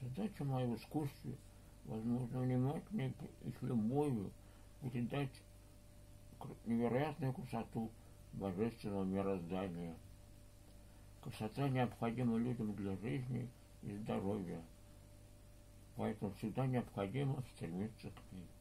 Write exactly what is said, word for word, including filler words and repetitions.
Задача моя в искусстве, возможно, внимательно и с любовью передать невероятную красоту божественного мироздания. Красота необходима людям для жизни и здоровья, поэтому всегда необходимо стремиться к ней.